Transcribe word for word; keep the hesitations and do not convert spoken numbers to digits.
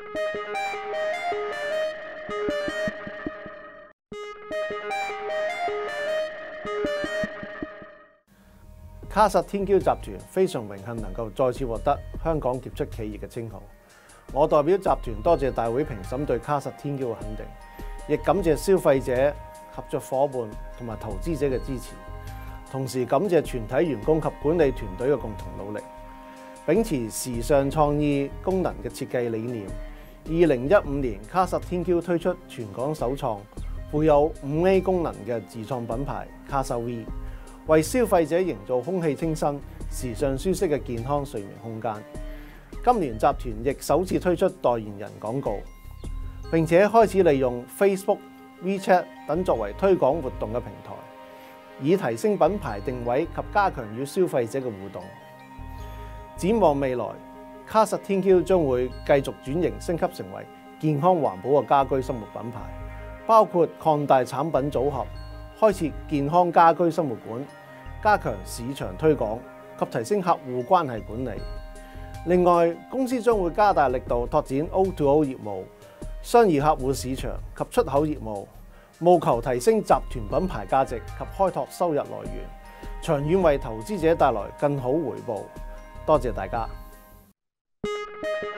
卡薩天驕集團非常榮幸能夠再次獲得香港傑出企業嘅稱號。我代表集團多謝大會評審對卡薩天驕嘅肯定，亦感謝消費者、合作夥伴同埋投資者嘅支持。同時感謝全體員工及管理團隊嘅共同努力，秉持時尚創意功能嘅設計理念。二零一五年，卡薩天驕推出全港首創附有五 A 功能嘅自創品牌卡薩 V， 為消費者營造空氣清新、時尚舒適嘅健康睡眠空間。今年集團亦首次推出代言人廣告，並且開始利用 Facebook、WeChat 等作為推廣活動嘅平台，以提升品牌定位及加強與消費者嘅互動。展望未來，卡薩天驕將會繼續轉型升級成為健康環保嘅家居生活品牌，包括擴大產品組合、開設健康家居生活館、加強市場推廣及提升客戶關係管理。另外，公司將會加大力度拓展 O to O 業務、商業客戶市場及出口業務，務求提升集團品牌價值及開拓收入來源，長遠為投資者帶來更好回報。多謝大家。